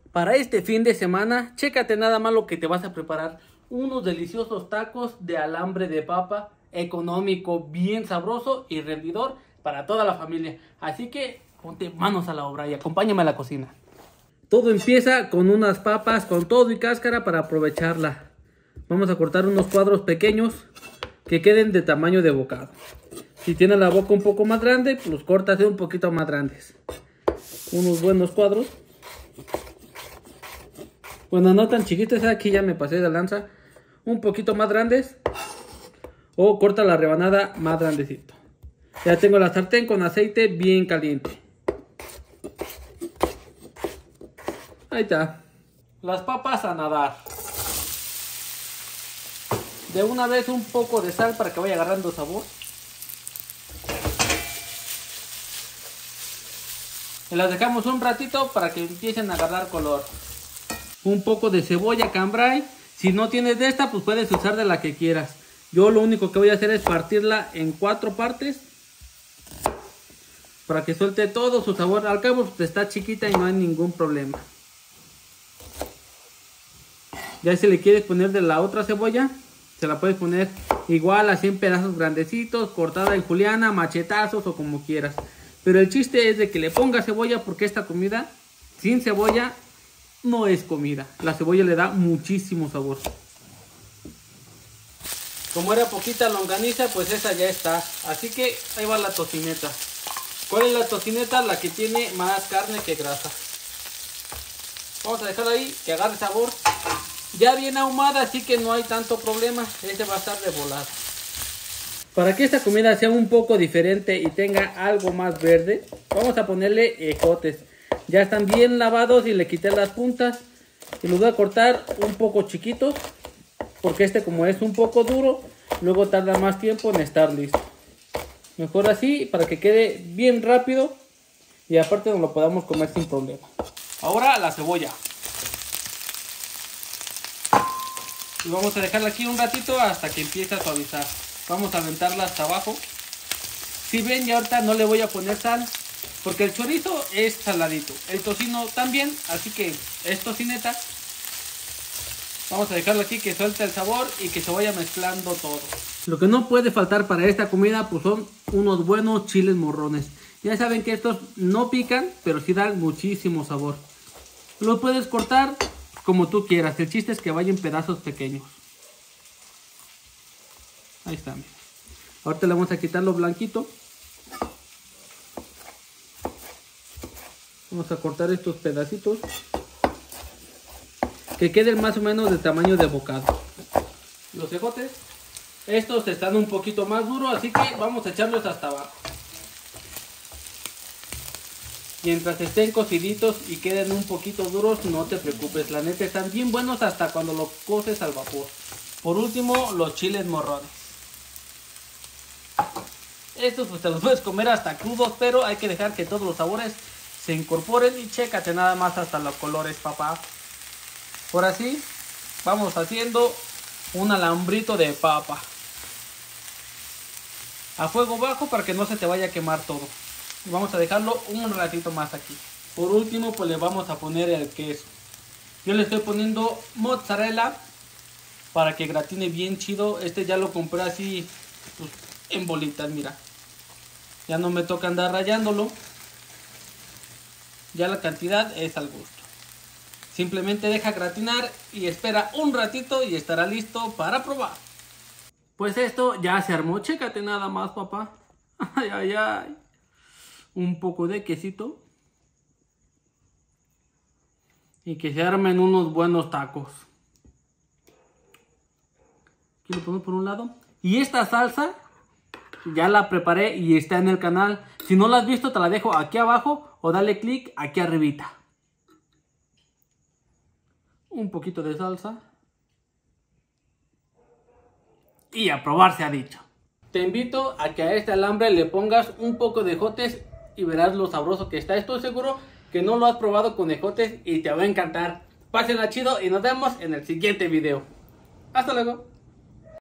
Para este fin de semana, chécate nada más lo que te vas a preparar. Unos deliciosos tacos de alambre de papa, económico, bien sabroso y rendidor para toda la familia. Así que ponte manos a la obra y acompáñame a la cocina. Todo empieza con unas papas con todo y cáscara para aprovecharla. Vamos a cortar unos cuadros pequeños que queden de tamaño de bocado. Si tienes la boca un poco más grande, pues los cortas de un poquito más grandes. Unos buenos cuadros. Bueno, no tan chiquitos, aquí ya me pasé de lanza. Un poquito más grandes. O corta la rebanada más grandecito. Ya tengo la sartén con aceite bien caliente. Ahí está. Las papas a nadar. De una vez un poco de sal para que vaya agarrando sabor. Y las dejamos un ratito para que empiecen a agarrar color. Un poco de cebolla cambray. Si no tienes de esta, pues puedes usar de la que quieras. Yo lo único que voy a hacer es partirla en 4 partes. Para que suelte todo su sabor. Al cabo pues está chiquita y no hay ningún problema. Ya si le quieres poner de la otra cebolla, se la puedes poner igual así en pedazos grandecitos, cortada en juliana, machetazos o como quieras. Pero el chiste es de que le pongas cebolla porque esta comida sin cebolla no es comida. La cebolla le da muchísimo sabor. Como era poquita longaniza, pues esa ya está. Así que ahí va la tocineta. ¿Cuál es la tocineta? La que tiene más carne que grasa. Vamos a dejarla ahí que agarre sabor. Ya bien ahumada, así que no hay tanto problema. Este va a estar de volada. Para que esta comida sea un poco diferente y tenga algo más verde, vamos a ponerle ejotes. Ya están bien lavados y le quité las puntas. Y los voy a cortar un poco chiquitos. Porque este como es un poco duro, luego tarda más tiempo en estar listo. Mejor así para que quede bien rápido. Y aparte nos lo podamos comer sin problema. Ahora la cebolla. Y vamos a dejarla aquí un ratito hasta que empiece a suavizar. Vamos a aventarla hasta abajo. Si ven, ya ahorita no le voy a poner sal. Porque el chorizo es saladito. El tocino también. Así que es tocineta. Vamos a dejarlo aquí que suelte el sabor y que se vaya mezclando todo. Lo que no puede faltar para esta comida pues son unos buenos chiles morrones. Ya saben que estos no pican, pero sí dan muchísimo sabor. Los puedes cortar como tú quieras. El chiste es que vayan en pedazos pequeños. Ahí está. Mira. Ahorita le vamos a quitar lo blanquito. Vamos a cortar estos pedacitos. Que queden más o menos del tamaño de bocado. Los ejotes. Estos están un poquito más duros, así que vamos a echarlos hasta abajo. Mientras estén cociditos y queden un poquito duros, no te preocupes. La neta están bien buenos hasta cuando los coces al vapor. Por último, los chiles morrones. Estos pues te los puedes comer hasta crudos, pero hay que dejar que todos los sabores se incorporen. Y chécate nada más hasta los colores, papá. Por así, vamos haciendo un alambrito de papa. A fuego bajo para que no se te vaya a quemar todo. Y vamos a dejarlo un ratito más aquí. Por último, pues le vamos a poner el queso. Yo le estoy poniendo mozzarella para que gratine bien chido. Este ya lo compré así pues, en bolitas, mira. Ya no me toca andar rallándolo. Ya la cantidad es al gusto. Simplemente deja gratinar y espera un ratito y estará listo para probar. Pues esto ya se armó. Chécate nada más, papá. Ay, ay, ay. Un poco de quesito. Y que se armen unos buenos tacos. Aquí lo pongo por un lado. Y esta salsa ya la preparé y está en el canal. Si no la has visto, te la dejo aquí abajo o dale click aquí arribita. Un poquito de salsa. Y a probar se ha dicho. Te invito a que a este alambre le pongas un poco de ejotes y verás lo sabroso que está. Estoy seguro que no lo has probado con ejotes y te va a encantar. Pásenla chido y nos vemos en el siguiente video. Hasta luego.